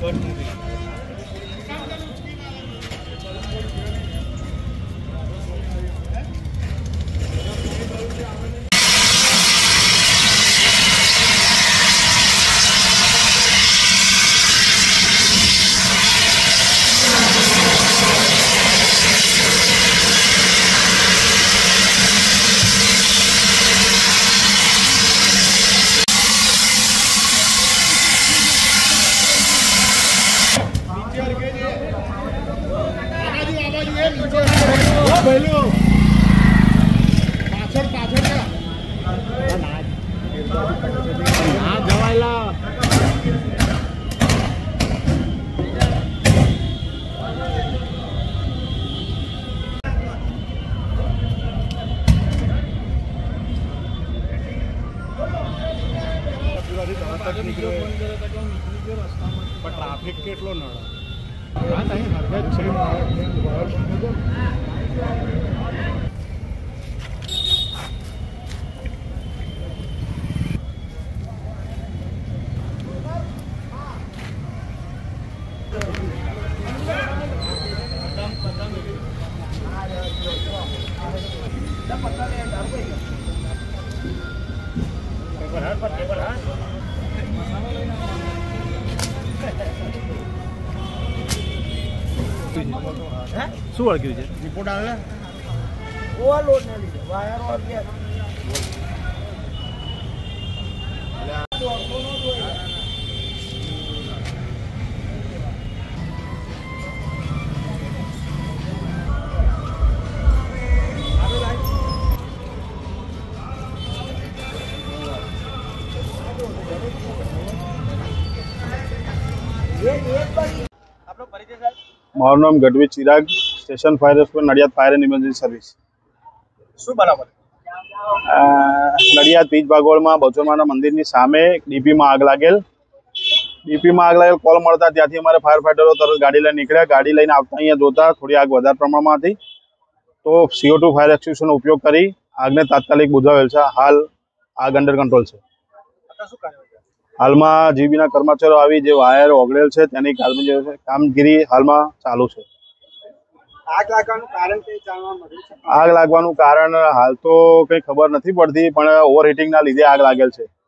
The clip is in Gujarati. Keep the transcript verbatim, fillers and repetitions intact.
ट्राफिक કેટલો નડે આ તહીં હરગત છે શું વળગ્યું છે રિપોર્ટ આવે ઓવરલોડ ને લીધે વાયર ઓર ગેસ મારું નામ Gadhvi Chirag, station fire rescue Nadiad fire and emergency service. શું બરાબર નડિયાદ પીચ ભાગોળમાં બચોરમાના મંદિરની સામે ડીપીમાં આગ લાગેલ ડીપીમાં આગ લાગેલ કોલ મળતા ત્યાંથી અમારે ફાયર ફાઈટરો તરત ગાડી લઈને નીકળ્યા. ગાડી લઈને આવતા અહીંયા જોતા થોડી આગ વધારે પ્રમાણમાં હતી તો સીઓ ટુ ફાયર એક્સટિંગ્વિશરનો ઉપયોગ કરી આગને તાત્કાલિક બુઝાવેલ છે. હાલ આગ અંડર કંટ્રોલ છે. હાલમાં જીબીના કર્મચારીઓ આવી જે વાયર ઓગળેલ છે તેની કામગીરી હાલમાં ચાલુ છે. આગ લાગવાનું કારણ કઈ જાણવા મળ્યું છે? આગ લાગવાનું કારણ હાલ તો કંઈ ખબર નથી પડતી, પણ ઓવરહીટિંગના લીધે આગ લાગેલ છે.